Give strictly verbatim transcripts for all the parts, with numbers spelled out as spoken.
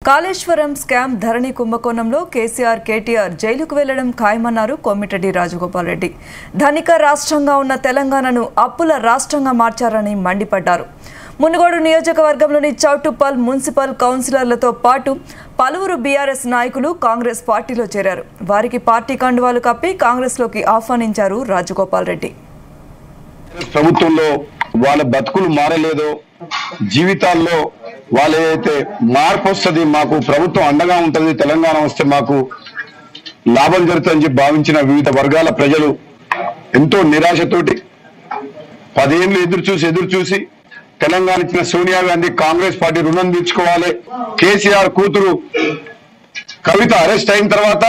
Kaleshwaram scam ధరణి కుంభకోణంలో కేసీఆర్ కేటీఆర్ జైలుకు వెళ్లడం ఖాయమన్నారు కోమిటిరెడ్డి రాజగోపాల్ రెడ్డి. ధనిక రాష్ట్రంగా ఉన్న తెలంగాణను అప్పుల రాష్ట్రంగా మార్చారని మండిపడ్డారు. మునుగోడు నియోజకవర్గంలోని చౌటుప్పల్ మున్సిపల్ కౌన్సిలర్లతో పాటు పలువురు బీఆర్ఎస్ నాయకులు కాంగ్రెస్ పార్టీలో చేరారు. వారికి పార్టీ కండువాలు కప్పి కాంగ్రెస్లోకి ఆహ్వానించారు రాజగోపాల్ రెడ్డి. ప్రభుత్వంలో వాళ్ళ బతుకులు మారలేదో, జీవితాల్లో వాళ్ళైతే మార్పు వస్తుంది, మాకు ప్రభుత్వం అండగా ఉంటుంది, తెలంగాణ వస్తే మాకు లాభం జరుగుతుందని చెప్పి భావించిన వివిధ వర్గాల ప్రజలు ఎంతో నిరాశతోటి పదేళ్ళు ఎదురు చూసి ఎదురు చూసి తెలంగాణ ఇచ్చిన సోనియా గాంధీ కాంగ్రెస్ పార్టీ రుణం తీర్చుకోవాలి. కేసీఆర్ కూతురు కవిత అరెస్ట్ అయిన తర్వాత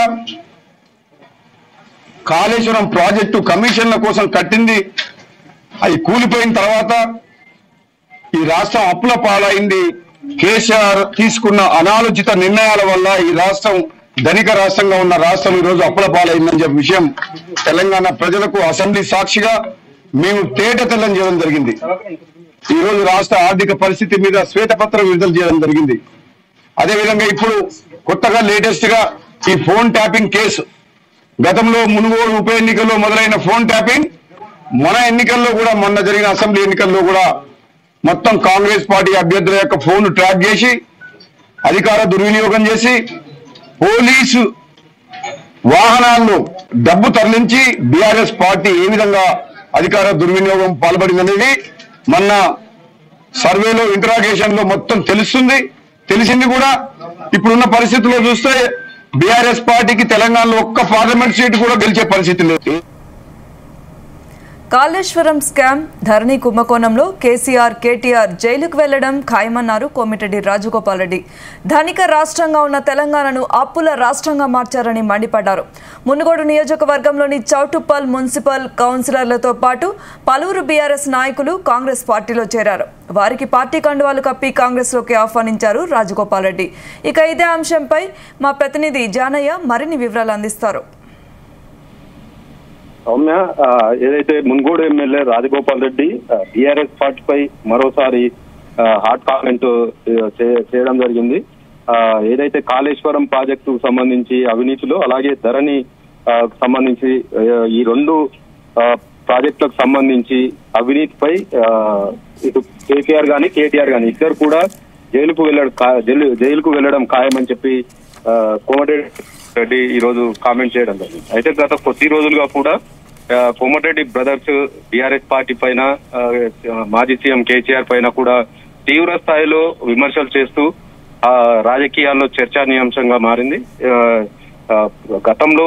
కాళేశ్వరం ప్రాజెక్టు కమిషన్ల కోసం కట్టింది అది కూలిపోయిన తర్వాత ఈ రాష్ట్రం అప్పుల పాలైంది. కేసీఆర్ తీసుకున్న అనాలోచిత నిర్ణయాల వల్ల ఈ రాష్ట్రం ధనిక రాష్ట్రంగా ఉన్న రాష్ట్రం ఈ రోజు అప్పుల పాలైందని చెప్పే విషయం తెలంగాణ ప్రజలకు అసెంబ్లీ సాక్షిగా మేము తేట తెల్లం చేయడం జరిగింది. ఈ రోజు రాష్ట్ర ఆర్థిక పరిస్థితి మీద శ్వేతపత్రం విడుదల చేయడం జరిగింది. అదేవిధంగా ఇప్పుడు కొత్తగా లేటెస్ట్ గా ఈ ఫోన్ ట్యాపింగ్ కేసు, గతంలో మునుగోడు ఉప ఎన్నికల్లో మొదలైన ఫోన్ ట్యాపింగ్ మన ఎన్నికల్లో కూడా, మొన్న జరిగిన అసెంబ్లీ ఎన్నికల్లో కూడా మొత్తం కాంగ్రెస్ పార్టీ అభ్యర్థుల యొక్క ఫోన్ ట్రాక్ చేసి అధికార దుర్వినియోగం చేసి పోలీసు వాహనాల్లో డబ్బు తరలించి బీఆర్ఎస్ పార్టీ ఏ విధంగా అధికార దుర్వినియోగం పాల్పడిందనేది మొన్న సర్వేలో ఇంటరాగేషన్ లో మొత్తం తెలుస్తుంది. తెలిసింది కూడా. ఇప్పుడున్న పరిస్థితుల్లో చూస్తే బీఆర్ఎస్ పార్టీకి తెలంగాణలో ఒక్క పార్లమెంట్ సీటు కూడా గెలిచే పరిస్థితి లేదు. కాళేశ్వరం స్కామ్ ధరణి కుంభకోణంలో కేసీఆర్ కేటీఆర్ జైలుకు వెళ్లడం ఖాయమన్నారు కోమిటిరెడ్డి రాజగోపాల్ రెడ్డి. ధనిక రాష్ట్రంగా ఉన్న తెలంగాణను అప్పుల రాష్ట్రంగా మార్చారని మండిపడ్డారు. మునుగోడు నియోజకవర్గంలోని చౌటుప్పల్ మున్సిపల్ కౌన్సిలర్లతో పాటు పలువురు బీఆర్ఎస్ నాయకులు కాంగ్రెస్ పార్టీలో చేరారు. వారికి పార్టీ కండువాలు కప్పి కాంగ్రెస్లోకి ఆహ్వానించారు రాజగోపాల్ రెడ్డి. ఇక ఇదే అంశంపై మా ప్రతినిధి జానయ్య మరిన్ని వివరాలు అందిస్తారు. సౌమ్య, ఏదైతే మున్గోడు ఎమ్మెల్యే రాజగోపాల్ రెడ్డి బీఆర్ఎస్ పార్టీపై మరోసారి హాట్ కామెంట్ చేయడం జరిగింది. ఏదైతే కాళేశ్వరం ప్రాజెక్టు సంబంధించి అవినీతిలో, అలాగే ధరణి సంబంధించి ఈ రెండు ప్రాజెక్టులకు సంబంధించి అవినీతిపై ఇటు కేసీఆర్ గాని కేటీఆర్ గాని ఇద్దరు కూడా జైలుకు వెళ్ళడం జైలుకు వెళ్ళడం ఖాయమని చెప్పి కోమటిరెడ్డి రెడ్డి ఈ రోజు కామెంట్ చేయడం జరిగింది. అయితే గత కొద్ది రోజులుగా కూడా కోమటిరెడ్డి బ్రదర్స్ బీఆర్ఎస్ పార్టీ పైన, మాజీ సీఎం కేసీఆర్ పైన కూడా తీవ్ర స్థాయిలో విమర్శలు చేస్తూ ఆ రాజకీయాల్లో చర్చానీయాంశంగా మారింది. గతంలో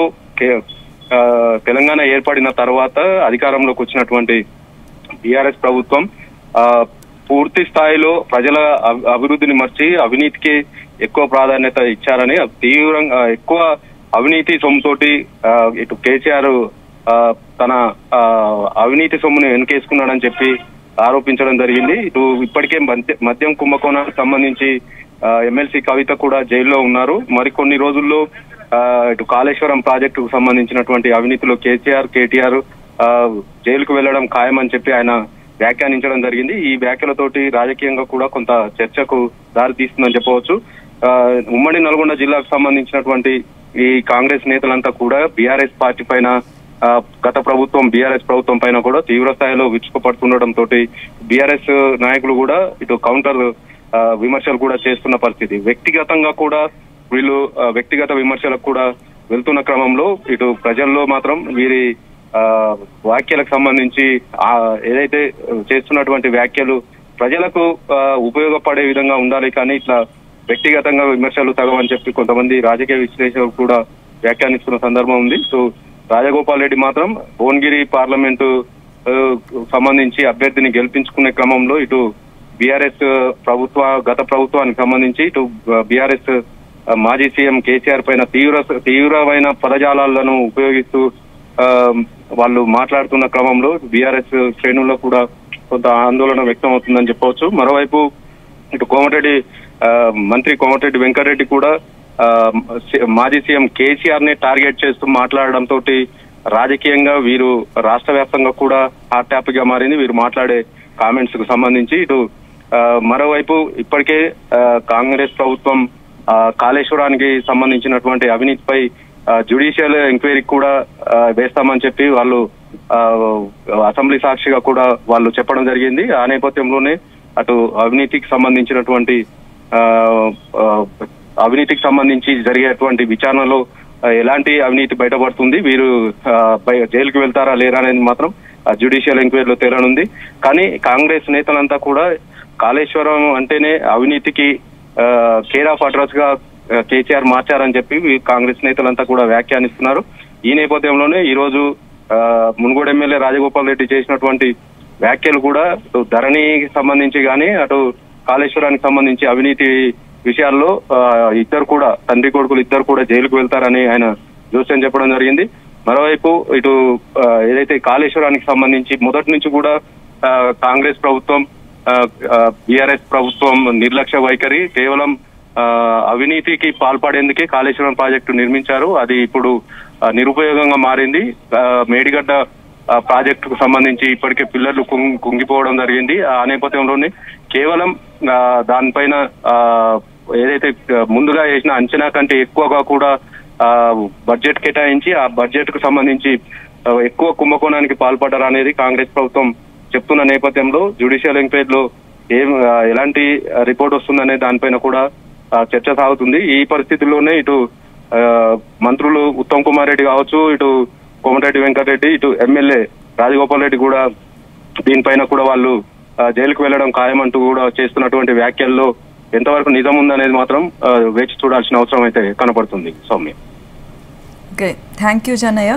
తెలంగాణ ఏర్పడిన తర్వాత అధికారంలోకి వచ్చినటువంటి బీఆర్ఎస్ ప్రభుత్వం పూర్తి స్థాయిలో ప్రజల అభివృద్ధిని మర్చి అవినీతికి ఎక్కువ ప్రాధాన్యత ఇచ్చారని, తీవ్రంగా ఎక్కువ అవినీతి సొమ్ముతోటి ఇటు కేసీఆర్ తన అవినీతి సొమ్మును వెనకేసుకున్నాడని చెప్పి ఆరోపించడం జరిగింది. ఇటు ఇప్పటికే మద్యం కుంభకోణానికి సంబంధించి ఎమ్మెల్సీ కవిత కూడా జైల్లో ఉన్నారు. మరికొన్ని రోజుల్లో ఇటు కాళేశ్వరం ప్రాజెక్టుకు సంబంధించినటువంటి అవినీతిలో కేసీఆర్ కేటీఆర్ జైలుకు వెళ్లడం ఖాయమని చెప్పి ఆయన వ్యాఖ్యానించడం జరిగింది. ఈ వ్యాఖ్యలతోటి రాజకీయంగా కూడా కొంత చర్చకు దారి తీస్తుందని చెప్పవచ్చు. ఉమ్మడి నల్గొండ జిల్లాకు సంబంధించినటువంటి ఈ కాంగ్రెస్ నేతలంతా కూడా బీఆర్ఎస్ పార్టీ పైన, గత ప్రభుత్వం బీఆర్ఎస్ ప్రభుత్వం పైన కూడా తీవ్ర స్థాయిలో విరుచుకుపడుతుండటంతో బీఆర్ఎస్ నాయకులు కూడా ఇటు కౌంటర్ విమర్శలు కూడా చేస్తున్న పరిస్థితి. వ్యక్తిగతంగా కూడా వీళ్ళు వ్యక్తిగత విమర్శలకు కూడా వెళ్తున్న క్రమంలో ఇటు ప్రజల్లో మాత్రం వీరి వ్యాఖ్యలకు సంబంధించి ఏదైతే చేస్తున్నటువంటి వ్యాఖ్యలు ప్రజలకు ఉపయోగపడే విధంగా ఉండాలి, కానీ ఇట్లా వ్యక్తిగతంగా విమర్శలు తగవని చెప్పి కొంతమంది రాజకీయ విశ్లేషకులు కూడా వ్యాఖ్యానిస్తున్న సందర్భం ఉంది. సో రాజగోపాల్ రెడ్డి మాత్రం భువనగిరి పార్లమెంటు సంబంధించి అభ్యర్థిని గెలిపించుకునే క్రమంలో ఇటు బీఆర్ఎస్ ప్రభుత్వ గత ప్రభుత్వానికి సంబంధించి ఇటు బీఆర్ఎస్ మాజీ సీఎం కేసీఆర్ పైన తీవ్ర తీవ్రమైన పదజాలాలను ఉపయోగిస్తూ వాళ్ళు మాట్లాడుతున్న క్రమంలో బీఆర్ఎస్ శ్రేణుల్లో కూడా కొంత ఆందోళన వ్యక్తం అవుతుందని చెప్పవచ్చు. మరోవైపు ఇటు కోమటిరెడ్డి మంత్రి కోమటిరెడ్డి వెంకటరెడ్డి కూడా మాజీ సీఎం కేసీఆర్ ని టార్గెట్ చేస్తూ మాట్లాడడంతో రాజకీయంగా వీరు రాష్ట్ర వ్యాప్తంగా కూడా హాట్ టాపిక్ గా మారింది వీరు మాట్లాడే కామెంట్స్ కు సంబంధించి. ఇటు మరోవైపు ఇప్పటికే కాంగ్రెస్ ప్రభుత్వం కాళేశ్వరానికి సంబంధించినటువంటి అవినీతిపై జ్యుడిషియల్ ఎంక్వైరీ కూడా వేస్తామని చెప్పి వాళ్ళు అసెంబ్లీ సాక్షిగా కూడా వాళ్ళు చెప్పడం జరిగింది. ఆ నేపథ్యంలోనే అటు అవినీతికి సంబంధించినటువంటి అవినీతికి సంబంధించి జరిగేటువంటి విచారణలో ఎలాంటి అవినీతి బయటపడుతుంది, వీరు జైలుకు వెళ్తారా లేరా అనేది మాత్రం జ్యుడిషియల్ ఎంక్వైరీలో తేలనుంది. కానీ కాంగ్రెస్ నేతలంతా కూడా కాళేశ్వరం అంటేనే అవినీతికి కేర్ ఆఫ్ అడ్రస్ గా కేసీఆర్ మార్చారని చెప్పి కాంగ్రెస్ నేతలంతా కూడా వ్యాఖ్యానిస్తున్నారు. ఈ నేపథ్యంలోనే ఈ రోజు మునుగోడు ఎమ్మెల్యే రాజగోపాల్ రెడ్డి చేసినటువంటి వ్యాఖ్యలు కూడా ధరణికి సంబంధించి కానీ అటు కాళేశ్వరానికి సంబంధించి అవినీతి విషయాల్లో ఇద్దరు కూడా తండ్రి కొడుకులు ఇద్దరు కూడా జైలుకు వెళ్తారని ఆయన జోస్యం చెప్పడం జరిగింది. మరోవైపు ఇటు ఏదైతే కాళేశ్వరానికి సంబంధించి మొదటి నుంచి కూడా కాంగ్రెస్ ప్రభుత్వం బీఆర్ఎస్ ప్రభుత్వం నిర్లక్ష్య వైఖరి, కేవలం అవినీతికి పాల్పడేందుకే కాళేశ్వరం ప్రాజెక్టు నిర్మించారు. అది ఇప్పుడు నిరుపయోగంగా మారింది. మేడిగడ్డ ప్రాజెక్టుకు సంబంధించి ఇప్పటికే పిల్లర్లు కుంగిపోవడం జరిగింది. ఆ నేపథ్యంలోనే కేవలం దానిపైన ఏదైతే ముందుగా వేసిన అంచనా కంటే ఎక్కువగా కూడా బడ్జెట్ కేటాయించి ఆ బడ్జెట్ కు సంబంధించి ఎక్కువ కుంభకోణానికి పాల్పడ్డారు అనేది కాంగ్రెస్ ప్రభుత్వం చెప్తున్న నేపథ్యంలో జ్యుడిషియల్ ఎంక్వైరీలో ఏం ఎలాంటి రిపోర్ట్ వస్తుందనే దానిపైన కూడా చర్చ సాగుతుంది. ఈ పరిస్థితుల్లోనే ఇటు మంత్రులు ఉత్తమ్ కుమార్ రెడ్డి కావచ్చు, ఇటు కోమటిరెడ్డి వెంకటరెడ్డి, ఇటు ఎమ్మెల్యే రాజగోపాల్ రెడ్డి కూడా దీనిపైన కూడా వాళ్ళు జైలుకు వెళ్లడం ఖాయమంటూ కూడా చేస్తున్నటువంటి వ్యాఖ్యల్లో ఎంతవరకు నిజం ఉందనేది మాత్రం వేచి చూడాల్సిన అవసరం అయితే కనపడుతుంది. Soumya. Okay, thank you Jannaiah.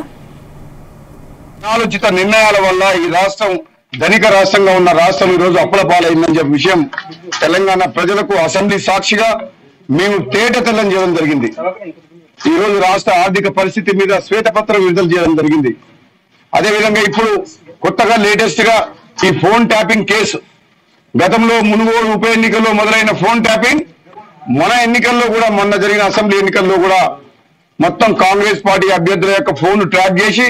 అనాలోచిత నిర్ణయాల వల్ల ఈ రాష్ట్రం ధనిక రాష్ట్రంగా ఉన్న రాష్ట్రం ఈ రోజు అప్పుల పాలైందని చెప్పే విషయం తెలంగాణ ప్రజలకు అసెంబ్లీ సాక్షిగా మేము తేట తెల్లం చేయడం జరిగింది. ఈ రోజు రాష్ట్ర ఆర్థిక పరిస్థితి మీద శ్వేతపత్రం విడుదల చేయడం జరిగింది. అదేవిధంగా ఇప్పుడు కొత్తగా లేటెస్ట్ గా ఈ ఫోన్ ట్యాపింగ్ కేసు, గతంలో మునుగోడు ఉప ఎన్నికల్లో మొదలైన ఫోన్ ట్యాపింగ్ మన ఎన్నికల్లో కూడా మొన్న జరిగిన అసెంబ్లీ ఎన్నికల్లో కూడా మొత్తం కాంగ్రెస్ పార్టీ అభ్యర్థుల యొక్క ఫోన్ ట్రాక్ చేసి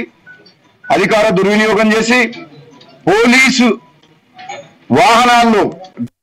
అధికార దుర్వినియోగం చేసి పోలీసు వాహనాల్లో